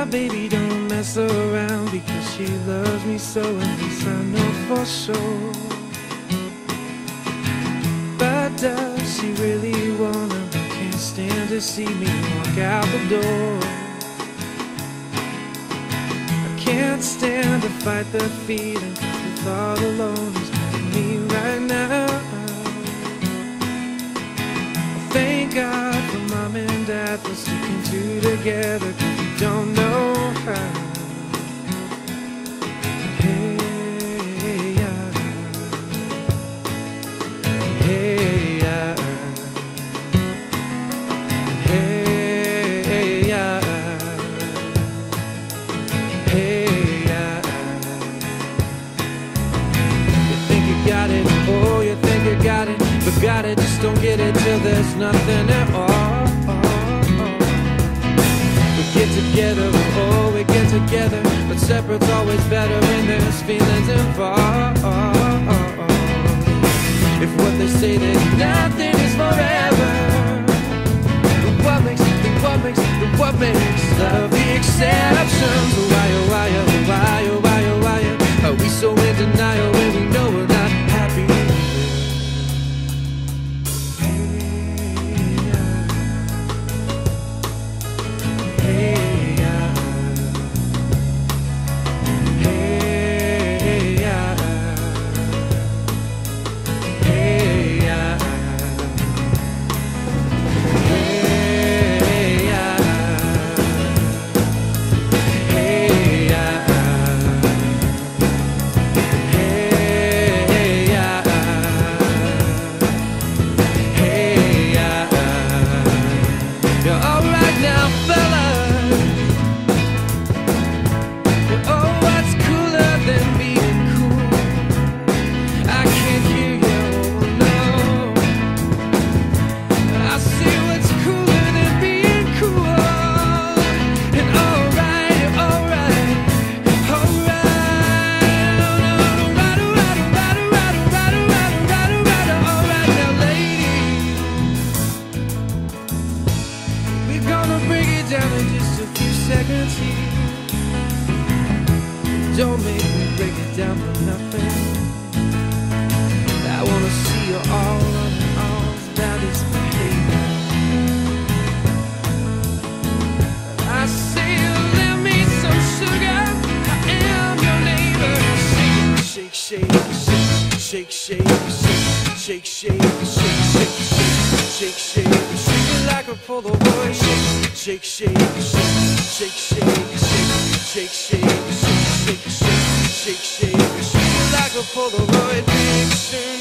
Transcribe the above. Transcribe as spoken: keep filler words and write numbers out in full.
baby don't mess around, because she loves me so, and this I know for sure. But does she really wanna? Can't stand to see me walk out the door. I can't stand to fight the feeling, the thought alone is making me right now. Thank God for Mom and Dad for sticking two together, 'cause you don't know how. Hey, yeah. Hey, yeah. Hey, yeah. Hey, yeah. You think you got it, oh, you think you got it, but got it, just don't get it till there's nothing at all. We get together, oh, we get together, but separate's always better when there's feelings involved. If what they say that nothing is forever, then what makes, then what makes, then what makes love the exceptions? Why, oh, why, oh, why, oh, why, oh, why, are we so in denial when we know we're not happy? Don't make me break it down for nothing. I wanna see you all on your arms, that is behavior. I say you lend me some sugar, I am your neighbor. Shake, shake, shake, shake, shake, shake, shake, shake, shake, shake, shake, shake, shake it like a Polaroid. Shake, shake, shake, shake, shake, shake, shake, shake. Shake, shake, shake, shake, shake, shake like a Polaroid picture.